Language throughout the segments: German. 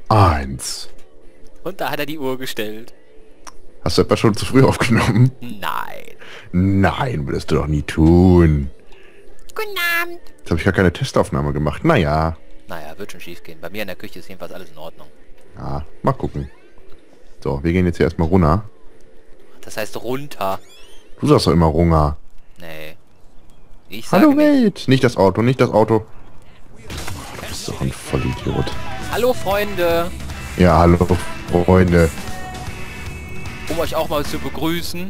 1. Und da hat er die Uhr gestellt. Hast du etwa schon zu früh aufgenommen? Nein. Nein, würdest du doch nie tun. Guten Abend. Jetzt habe ich gar keine Testaufnahme gemacht. Naja. Naja, wird schon schief gehen. Bei mir in der Küche ist jedenfalls alles in Ordnung. Ja, mal gucken. So, wir gehen jetzt hier erstmal runter. Das heißt runter. Du sagst doch immer runter. Nee. Ich sage Hallo, nicht. wait. Nicht das Auto, nicht das Auto. Du bist doch ein Vollidiot. Hallo Freunde. Ja, hallo, Freunde. Um euch auch mal zu begrüßen.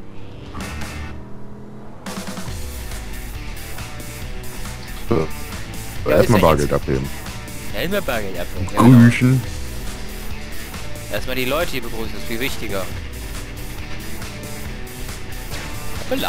So. Ja, Erstmal ist ja Bargeld abheben. Elmer Bargeld abholen. Ja, Grüßen. Erstmal die Leute hier begrüßen, ist viel wichtiger. Hoppala.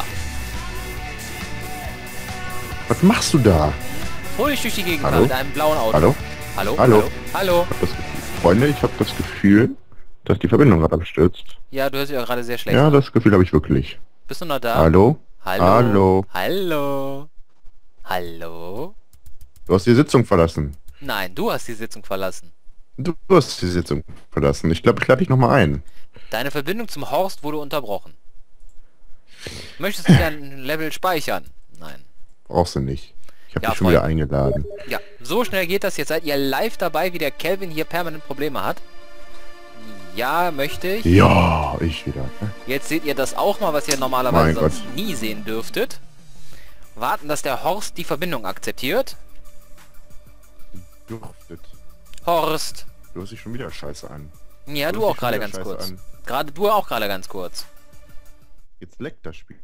Was machst du da? Fröhlich durch die Gegend Hallo? fahren mit einem blauen Auto. Hallo? Hallo? Hallo? Hallo? Hallo? Freunde, ich habe das Gefühl, dass die Verbindung gerade abstürzt. Ja, du hörst dich auch gerade sehr schlecht Ja, an. das Gefühl habe ich wirklich. Bist du noch da? Hallo? Hallo? Hallo? Hallo? Hallo? Du hast die Sitzung verlassen. Nein, du hast die Sitzung verlassen. Du hast die Sitzung verlassen. Ich glaube, ich lade dich nochmal ein. Deine Verbindung zum Horst wurde unterbrochen. Möchtest du dein Level speichern? Nein. Brauchst du nicht. Ich habe Ja, dich schon wieder Freunde. eingeladen. Ja, so schnell geht das. Jetzt seid ihr live dabei, wie der Kelvin hier permanent Probleme hat. Ja, möchte ich. Ja, ich wieder. Ne? Jetzt seht ihr das auch mal, was ihr normalerweise Mein sonst Gott. nie sehen dürftet. Warten, dass der Horst die Verbindung akzeptiert. Dürftet. Horst. Du hörst dich schon wieder scheiße an. Ja, Du du hörst auch dich schon gerade wieder ganz scheiße kurz. an. Gerade du auch gerade ganz kurz. Jetzt leckt das Spiel.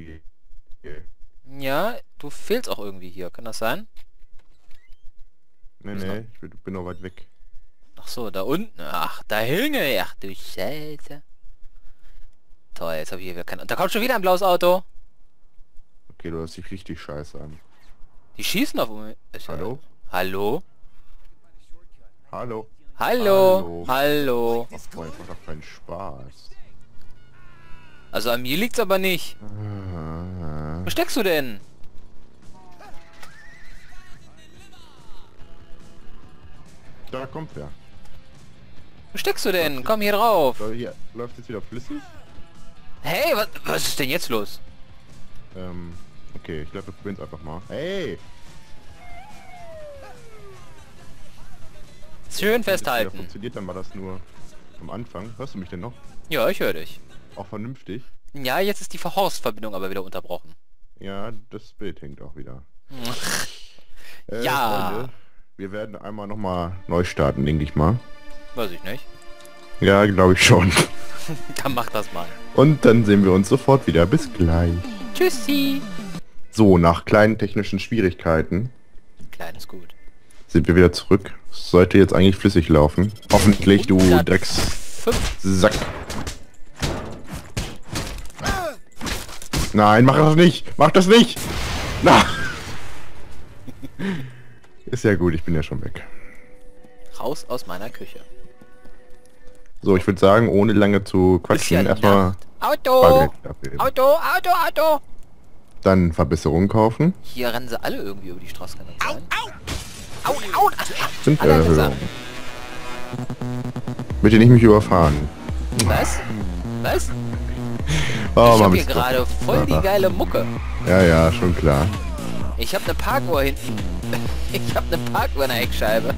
Ja, du fehlst auch irgendwie hier. Kann das sein? Nee, Ist nee, ich bin noch weit weg. Ach so, da unten. Ach, da hinge. Ach du Scheiße. Toll, jetzt habe ich hier wieder kein... Und da kommt schon wieder ein blaues Auto. Okay, du hörst dich richtig scheiße an. Die schießen auf mich. Hallo? Hallo? Hallo? Hallo? Hallo? Ach, Freund, macht doch keinen Spaß. Also an mir liegt's aber nicht. Wo steckst du denn? Da kommt wer. Wo steckst du denn? Komm hier drauf. So, hier, läuft jetzt wieder flüssig? Hey, was ist denn jetzt los? Okay, ich glaube, wir probieren es einfach mal. Hey! Schön Wenn das wieder festhalten. funktioniert, dann war das nur am Anfang. Hörst du mich denn noch? Ja, ich höre dich. Auch vernünftig? Ja, jetzt ist die Horst-Verbindung aber wieder unterbrochen. Ja, das Bild hängt auch wieder. Ja. Freunde, wir werden einmal nochmal neu starten, denke ich mal. Weiß ich nicht. Ja, glaube ich schon. Dann mach das mal. Und dann sehen wir uns sofort wieder. Bis gleich. Tschüssi. So, nach kleinen technischen Schwierigkeiten Kleines gut. sind wir wieder zurück. Sollte jetzt eigentlich flüssig laufen. Hoffentlich, du 105. Dreckssack. Nein, mach das nicht! Mach das nicht! Na! Ist ja gut, ich bin ja schon weg. Raus aus meiner Küche. So, ich würde sagen, ohne lange zu Ist ja quatschen, erstmal Nacht. Auto! Bargeld abheben. Auto! Dann Verbesserungen kaufen. Hier rennen sie alle irgendwie über die Straße. Kann das sein? Au! Sind Alle Erhöhungen. zusammen. Bitte nicht mich überfahren. Was? Was? Oh, Ich Mann, hab hier bist du- gerade voll die geile Mucke. Ja, ja, schon klar. Ich hab ne Parkuhr hinten. Ich hab ne Parkuhr in der Heckscheibe.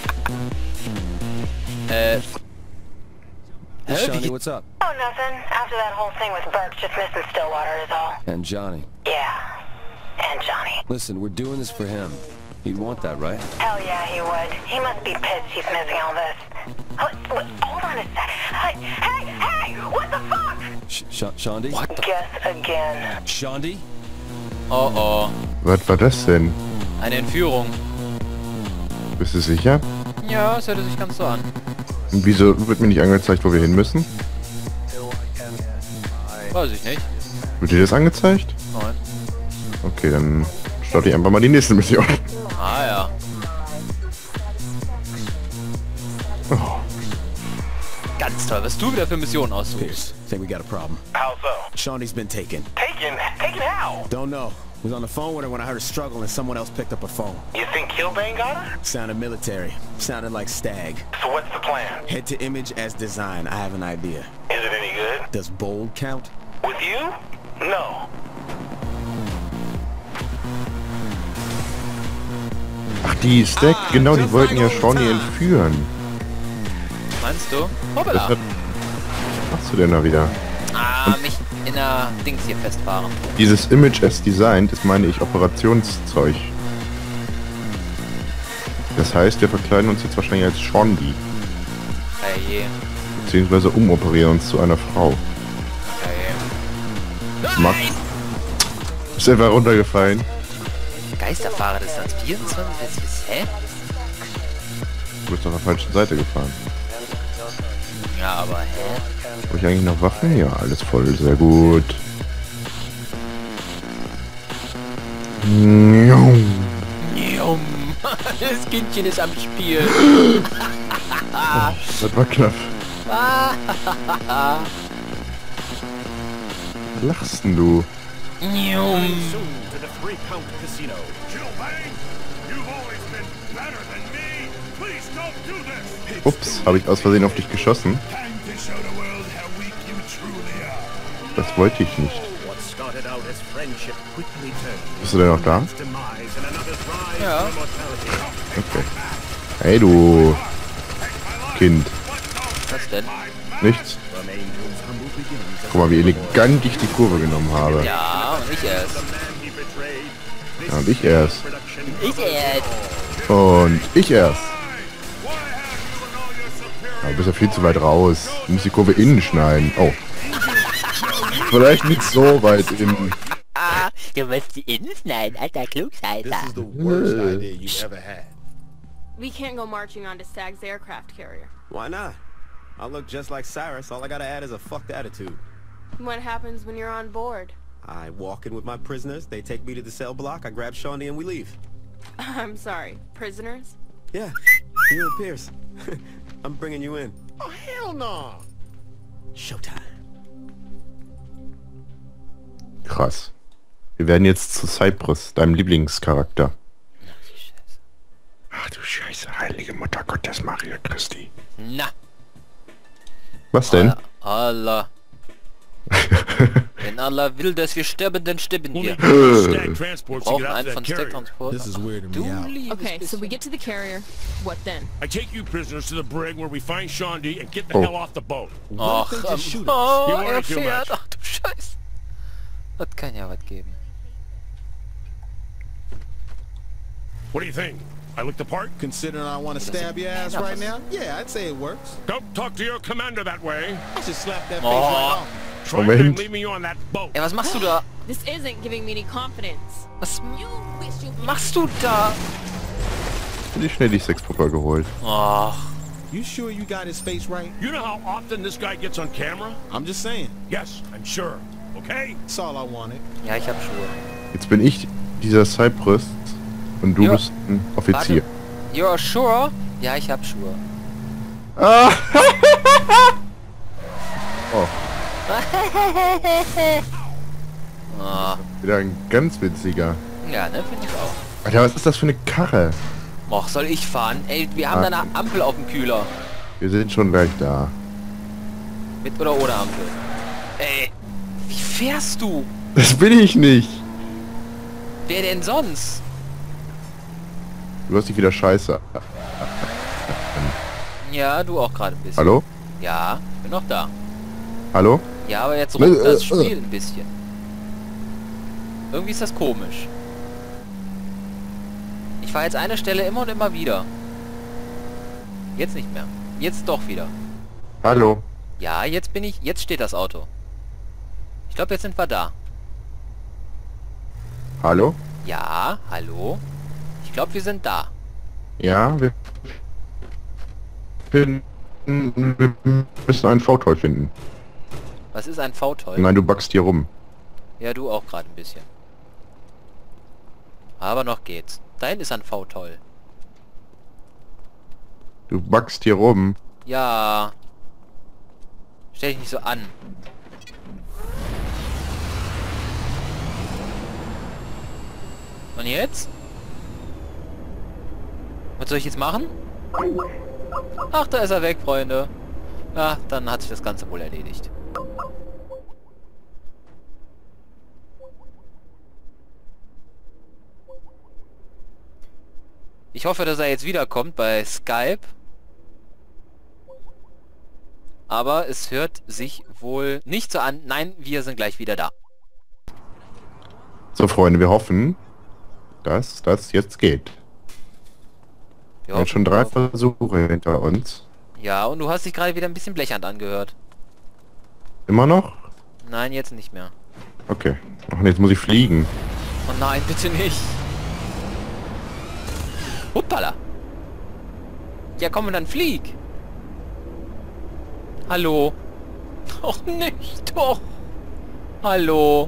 Shawnee, what's up? Oh, nothing. After that whole thing with Burke, just missing Stillwater is all. And Johnny. Yeah. And Johnny. Listen, we're doing this for him. He'd want that, right? Hell yeah, he would. He must be pissed he's missing all this. Wait, hold on a sec. Hey! What the fuck? Shondi? What the... Guess again. Shondi? Oh oh. Was war das denn? Eine Entführung. Bist du sicher? Ja, es hört sich ganz so an. Und wieso wird mir nicht angezeigt, wo wir hin müssen? Weiß ich nicht. Wird dir das angezeigt? Nein. Okay, dann starte ich einfach mal die nächste Mission. Ah ja. Oh, Ganz toll, was du wieder für Missionen aussuchst. Think we got a problem. How so? Shawnee's been taken. Taken? Taken how? Don't know. Was on the phone with her when I heard her struggle and someone else picked up her phone. You think Kilbane got her? Sounded military. Sounded like Stag. So what's the plan? Head to Image as designed. I have an idea. Is it any good? Does bold count? With you? No. Ach, die Stack, genau, die wollten ja Shawnee entführen. Meinst du? Was Hoppala. machst du denn da wieder? Mich in der Dings hier festfahren. Dieses Image as Designed ist, meine ich, Operationszeug. Das heißt, wir verkleiden uns jetzt wahrscheinlich als Shawnee. Herrje. Beziehungsweise umoperieren uns zu einer Frau. Herrje. Max ist einfach runtergefallen. Geisterfahrerdistanz 24 bis hä? Du bist auf der falschen Seite gefahren. Ja, aber hä? Habe ich eigentlich noch Waffen? Ja, alles voll, sehr gut. Das Kindchen ist am Spiel. Das war knapp. Lachst denn du? Ups, habe ich aus Versehen auf dich geschossen? Das wollte ich nicht. Bist du denn noch da? Ja. Okay. Hey du Kind. Was denn? Nichts? Guck mal, wie elegant ich die Kurve genommen habe. Ja, und ich erst. Ja, und ich erst. Ich erst. Und ich erst. Ja, du bist ja viel zu weit raus. Du musst die Kurve innen schneiden. Oh. Vielleicht nicht so weit innen. Ah, du willst die innen schneiden, alter Klugscheißer. We can't go marching onto Stag's aircraft carrier. Why not? I look just like Cyrus. All I gotta add is a fucked attitude. What happens when you're on board? I walk in with my prisoners. They take me to the cell block. I grab Shawnee and we leave. I'm sorry, prisoners? Yeah, you and Pierce. I'm bringing you in. Oh, hell no. Showtime. Krass. Wir werden jetzt zu Cypress, deinem Lieblingscharakter. Ach du Scheiße, heilige Mutter Gottes, Maria Christi. Na. Was denn? Allah. Wenn Allah will, dass wir sterben, dann sterben wir. Brauchen einen von Stack Transport. This is weirding Du me out. liebes Okay, so we bisschen. get to the carrier. What then? I take you prisoners to the brig where we find Shawnee and get the Oh. hell off the boat. Ach, They just shoot us. oh, You wanna er kill fährt. match? Ach du Scheiße. Das kann ja was geben. What do you think? I look the part? Considering I want to stab your ass right now? Yeah, I'd say it works. Don't talk to your commander that way. I should slap that face Oh. right off. Try Moment. and leave me on that boat. Ey, was machst du da? This isn't giving me any confidence. Was You wish you... machst du da? Hätte ich schnell die Sexpuppe geholt. Ach, You sure you got his face right? You know how often this guy gets on camera? I'm just saying. Yes, I'm sure. Okay? That's all I wanted. ja, ich hab Schuhe. Jetzt bin ich dieser Cypress und du Ja. bist ein Offizier. Warte. You're sure? Ja, ich hab Schuhe. Ah. Ah, Wieder ein ganz witziger. ja, ne, finde ich auch. Alter, was ist das für eine Karre? Och, soll ich fahren? Ey, wir haben da eine Ampel auf dem Kühler. Wir sind schon gleich da. Mit oder ohne Ampel? Ey, wie fährst du? Das bin ich nicht. Wer denn sonst? Du hast dich wieder scheiße. Ja, du auch gerade ein bisschen. Hallo? Ja, bin noch da. Hallo? Ja, aber jetzt ruft das Spiel ein bisschen. Irgendwie ist das komisch. Ich fahre jetzt eine Stelle immer und immer wieder. Jetzt nicht mehr. Jetzt doch wieder. Hallo? Ja, jetzt bin ich... Jetzt steht das Auto. Ich glaube, jetzt sind wir da. Hallo? Ja, hallo? Ich glaube, wir sind da. Ja, wir müssen einen V-Toll finden. Was ist ein V-Toll? Nein, du backst hier rum. Ja, du auch gerade ein bisschen. Aber noch geht's. Dahin ist ein V-Toll. Du backst hier rum. Ja. Stell dich nicht so an. Und jetzt? Was soll ich jetzt machen? Ach, da ist er weg, Freunde. Ja, dann hat sich das Ganze wohl erledigt. Ich hoffe, dass er jetzt wiederkommt bei Skype. Aber es hört sich wohl nicht so an. Nein, wir sind gleich wieder da. So, Freunde, wir hoffen, dass das jetzt geht. Wir haben schon 3 Versuche hinter uns. Ja, und du hast dich gerade wieder ein bisschen blechern angehört. Immer noch? Nein, jetzt nicht mehr. Okay. Ach, jetzt muss ich fliegen. Oh nein, bitte nicht. Hoppala. Ja, komm und dann flieg. Hallo. Doch nicht, doch. Hallo.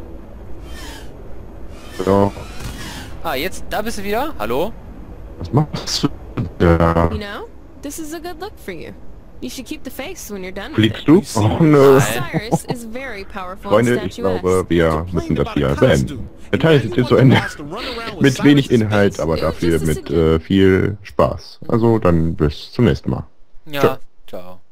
So. Ah, jetzt, da bist du wieder. Hallo. Was machst du da? You know, this is a good look for you. You should keep the face when you're done with Fliegst it. du? Oh nö. Cyrus is very powerful Freunde, and ich statuesque. glaube, wir müssen das hier beenden. Der Teil ist jetzt zu Ende. Mit wenig Inhalt, aber dafür mit viel Spaß. Also dann bis zum nächsten Mal. Ja, ciao.